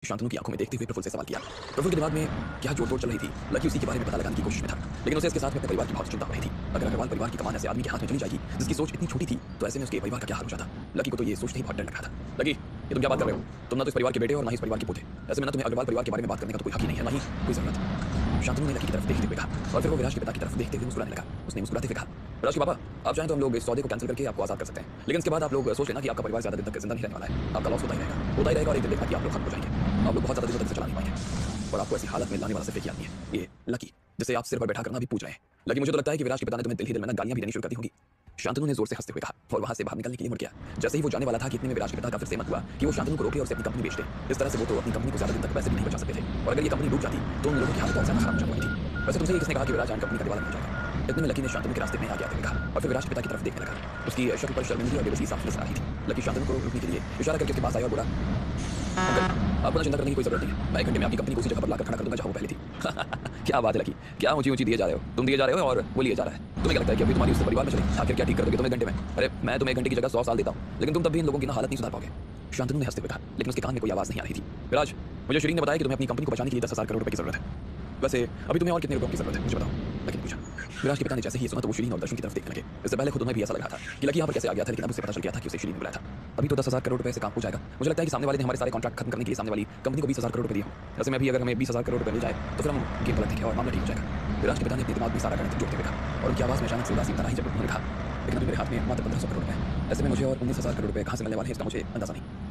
शांतनु की आंखों में देखते हुए प्रफुल्ल से सवाल किया। प्रफुल्ल के दिमाग में क्या जोड़-तोड़ चल रही थी, लकी उसी के बारे में पता लगाने की कोशिश में था, लेकिन उसे इसके साथ में अपने परिवार की बहुत चिंता हो रही थी। अगर अग्रवाल परिवार की कमान ऐसे आदमी के हाथ में चली जाएगी जिसकी सोच इतनी छोटी थी, तो ऐसे में उसके परिवार का क्या हाल हो जाता। लकी को तो ये सोचते ही बहुत डर लग रहा था। लकी, ये तुम क्या बात कर रहे हो? तुम ना तो इस परिवार के बेटे हो और ना ही इस परिवार के पोते। ऐसे में ना तुम्हें अग्रवाल परिवार के बारे में बात करने का तो कोई हक ही नहीं है, ना ही कोई जरूरत। शांतनु ने लकी की तरफ देखते हुए कहा और फिर वो विराज के पिता की तरफ देखते हुए मुस्कुराने लगा। उसने मुस्कुराते हुए कहा, विराज के पापा, आप चाहें तो हम लोग इस सौदे को कैंसिल करके आपको आजाद कर सकते हैं, लेकिन इसके बाद आप लोग सोच लेना कि आपका परिवार ज्यादा दिन तक जिंदा नहीं रहने वाला है। आपका लॉस होता ही रहेगा और एक दिन देखना कि आप लोग खत्म हो जाएंगे। आप लोग बहुत ज्यादा दिनों तक चला नहीं पाएंगे और आपको ऐसी हालत में लाने वाला सिर्फ एक ही आदमी है, ये लकी, जिसे आप सिर पर बैठा करना भी पूछ रहे हैं। लकी, मुझे तो लगता है कि विराज के पिता ने तुम्हें दिल ही दिल में गालियां भी देनी शुरू कर दी होंगी। शांतनु ने जोर से हंसते हुए कहा और वहां से बाहर निकलने के लिए मुड़ गया। जैसे ही वो जाने वाला था कि इतने में विराज के पिता का फिर से मत हुआ कि वो शांतनु को रोके और उसे अपनी कंपनी बेच दे। इस तरह से वो तो अपनी कंपनी को ज्यादा दिन तक पैसे भी नहीं बचा सकते थे और अगर ये कंपनी डूब जाती तो उन लोगों की हालत बहुत ज्यादा खराब हो जाने वाली थी। वैसे तुमसे किसने कहा कि विराज कंपनी का दिवाला नहीं हो जाएगा? इतने में लकी ने शांतनु के रास्ते में आगे आते हुए कहा और फिर विराज के पिता की तरफ देखने लगा। उसकी शक्ल पर शर्मिंदगी और बेबसी साफ नजर आ रही थी। लकी शांतनु को रोकने के लिए इशारा करके उसके पास आया और बोला, अंकल, आपको ना चिंता करने की कोई जरूरत नहीं है। मैं 1 घंटे में आपकी कंपनी को उसी जगह पर लाकर खड़ा कर दूंगा जहां वो पहले थी। क्या बात है लकी, क्या ऊंची-ऊंची दिए जा रहे हो? तुम दिए जा रहे हो और वो लिए जा रहा है। तुम्हें क्या लगता है कि अभी तुम्हारी उससे परिवार में चले? आखिर क्या ठीक कर दोगे तुम 1 घंटे में? अरे मैं तुम्हें 1 घंटे की जगह 100 साल देता हूं, लेकिन तुम तब भी इन लोगों की ना हालत नहीं सुधार पाओगे। शांतनु ने हंसते हुए कहा, लेकिन उसके कान में कोई आवाज नहीं आ रही थी। विराज, मुझे शिरीन ने बताया कि तुम्हें अपनी कंपनी को बचाने के लिए 10,000 करोड़ रुपए की जरूरत है। वैसे अभी तुम्हें और कितने रुपयों की जरूरत है मुझे बताओ, लकी ने पूछा। विराज के पिता ने जैसे ही सुना तो वो शिरीन और दर्शन की तरफ देखने लगे। इससे पहले खुद उन्हें भी ऐसा लगा था कि लकी यहाँ पर कैसे आ गया था, लेकिन अब उसे पता चल गया था कि उसे शिरीन ने बुलाया था। अभी तो 10,000 करोड़ रुपए से काम हो जाएगा। मुझे लगता है कि सामने वाले ने हमारे सारे कॉन्ट्रैक्ट खत्म करने के लिए सामने वाली कंपनी को 20,000 करोड़ रुपए दिए हों। ऐसे में भी अगर हमें 20,000 करोड़ रुपए मिल जाए तो फिर हम गेम पलट देंगे और मामला ठीक हो जाएगा। विराज के पिता ने अपने दिमाग में सारा गणित जोड़ते हुए कहा और उनकी आवाज में अचानक से उदासी तरह ही जब उन्होंने कहा, लेकिन अभी मेरे हाथ में मात्र 1,500 करोड़ रुपए हैं। ऐसे में मुझे और 19,000 करोड़ रुपए कहां से मिलने वाले हैं इसका मुझे अंदाजा नहीं।